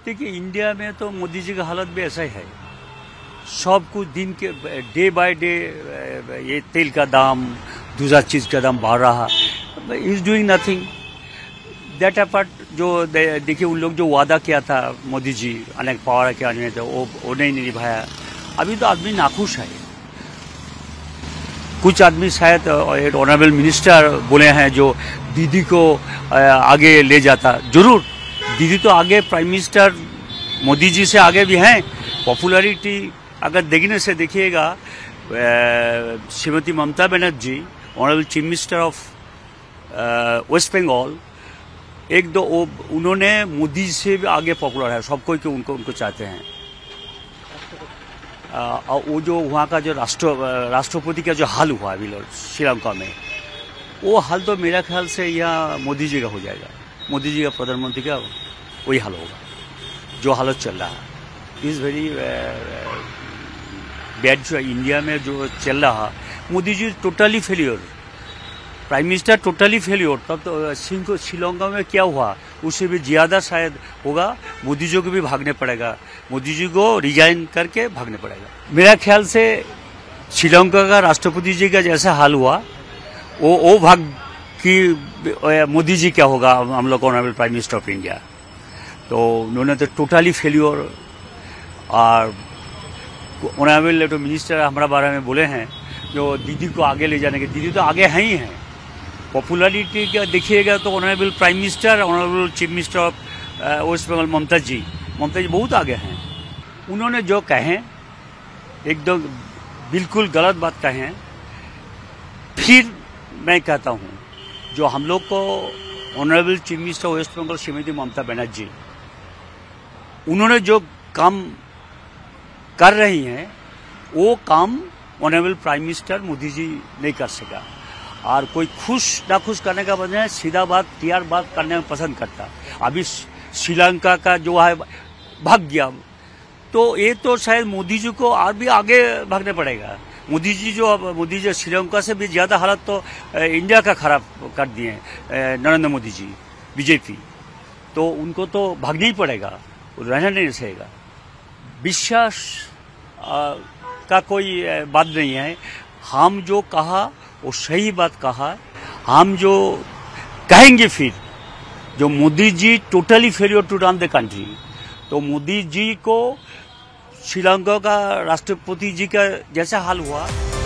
देखिए, इंडिया में तो मोदी जी का हालत भी ऐसा ही है। सब कुछ दिन के डे बाय डे ये तेल का दाम, दूसरा चीज का दाम बढ़ रहा, is doing nothing. That apart जो देखिए, उन लोग जो वादा किया था मोदी जी अनेक पावर के आने में, तो वो नहीं निभाया। अभी तो आदमी नाखुश है। कुछ आदमी शायद एक ऑनरेबल मिनिस्टर बोले हैं जो दीदी को आगे ले जाता। जरूर, दीदी तो आगे प्राइम मिनिस्टर मोदी जी से आगे भी हैं। पॉपुलैरिटी अगर देखने से देखिएगा, Shrimati Mamata Banerjee, honourable chief minister of West Bengal, एक दो उन्होंने मोदी से भी आगे पॉपुलर है। सब कोई उनको चाहते हैं। और वो जो वहाँ का जो राष्ट्रपति का जो हाल हुआ अभी श्रीलंका में, वो हाल तो मेरा ख्याल से यहाँ मोदी जी का हो जाएगा। मोदी जी का प्रधानमंत्री का वही हाल होगा जो हालत चल रहा है। Is very bad. जो इंडिया में जो चल रहा, Modi ji totally failure, prime minister totally failure. तब तो श्रीलंका में क्या हुआ उससे भी ज्यादा शायद होगा। मोदी जी को भी भागने पड़ेगा, मोदी जी को रिजाइन करके भागने पड़ेगा। मेरा ख्याल से श्रीलंका का राष्ट्रपति जी का जैसा हाल हुआ, वो भाग कि मोदी जी क्या होगा, हम लोग honourable prime minister of India. तो उन्होंने तो टोटली फेलियर। और ऑनरेबल तो मिनिस्टर हमारा बारे में बोले हैं जो दीदी को आगे ले जाने के, दीदी तो आगे हैं ही हैं। पॉपुलैरिटी का देखिएगा तो honourable prime minister, honourable chief minister of West Bengal Mamata ji बहुत आगे हैं। उन्होंने जो कहें एकदम बिल्कुल गलत बात कहें। फिर मैं कहता हूं, जो हम लोग को honourable chief minister West Bengal Shrimati Mamata Banerjee, उन्होंने जो काम कर रही हैं, वो काम honourable prime minister Modi ji नहीं कर सका। और कोई खुश ना खुश करने का बजाय सीधा बात, क्लियर बात करने में पसंद करता। अभी श्रीलंका का जो है भाग गया, तो ये तो शायद मोदी जी को और भी आगे भागने पड़ेगा। मोदी जी श्रीलंका से भी ज्यादा हालत तो इंडिया का खराब कर दिए नरेंद्र मोदी जी, बीजेपी। तो उनको तो भागना ही पड़ेगा, रहना नहीं सहेगा। विश्वास का कोई बात नहीं है। हम जो कहा वो सही बात कहा। हम जो कहेंगे फिर, जो Modi ji totally failure to run the country, तो मोदी जी को श्रीलंका का राष्ट्रपति जी का जैसा हाल हुआ